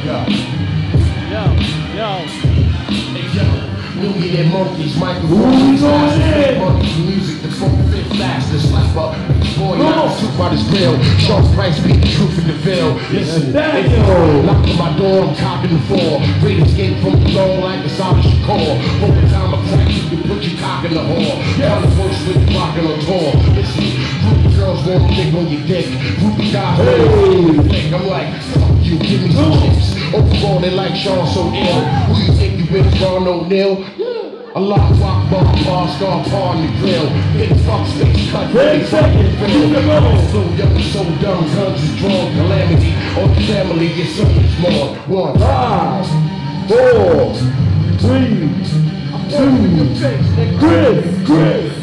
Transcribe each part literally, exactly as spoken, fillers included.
Yo. Yo, yo. Hey, yo. Millionaire monkeys, microphones, monkeys, music, the funk fit faster, slap up, boy, not the truth by this bill, sharp price, beat the truth in the veil. Listen, Nathaniel, knock on my door, I'm cocking the floor, Raiders game from the throne like the Sonic Shakur, over time of crack, you can put your cock in the whore, down the voice with the rockin' on tour. Listen, groupie girls won't dick on your dick, groupie guys won't dick, I'm like, fuck you, give me some chips, overall they like Sean so ill, who you think you with, Ron O'Neal? A lot of rock bar, bar, star, par on the grill. Big fuck space cut, ready, fucking real. So young, so dumb, guns is drawn, calamity. On the family, it's so much more. One, Five, four, three, two, Chris, Chris.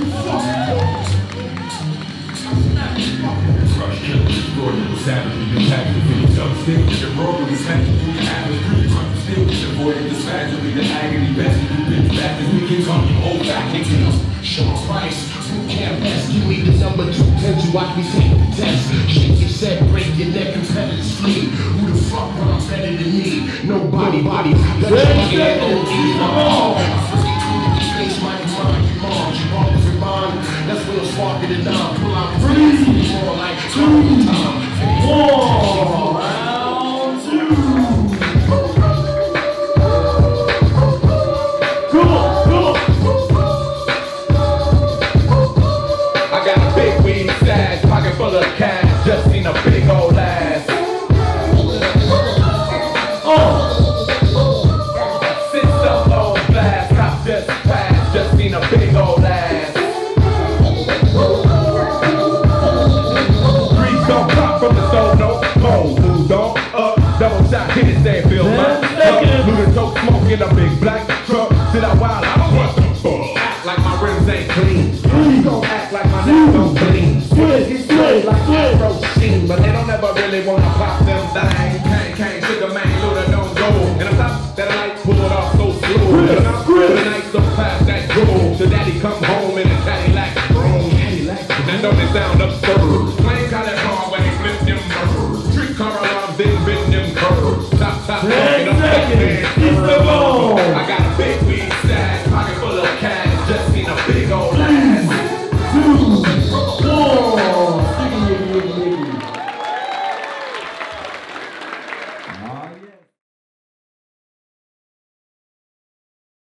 Crush, kill, destroy, you savage, you attack, you finish up, stick, you roll, you smash, you have a three, run, still, you avoid the spasm, the agony, best, you bitch, back, as we can come, you hold back, and you know, Sean Price, boot camp best, give me the number two pencil, watch me take the test. Shake your set, break your neck, competitors flee. Who the fuck when I'm better than me? Nobody, body, let you get O D, oh, face my mind, you mom, you wrong with your mind. That's when I'm sparking the nine, pull out breathe, more like two time. Four, round two. Come on, come on. I got a big weed stash, pocket full of cash, just seen a big old ass. Oh. Six up on blast, cop just passed, just seen a big old ass. Three don't pop from the stove, no cold, move on up, double shot, hit it, say feel my up, Luda tote smoking a big black truck, sit out wild, I don't want them fuck. Act like my rims ain't clean, please don't act like my neck don't clean. Switch, get switch, like Afro sheen, but they don't ever really wanna pop them things. Can't, can't, sugar man, Luda don't go, and I'm top that I like pull it off so slow. And I'm the night so fast that gold, so daddy come home in a Cadillac, chrome Cadillac, and don't it sound absurd?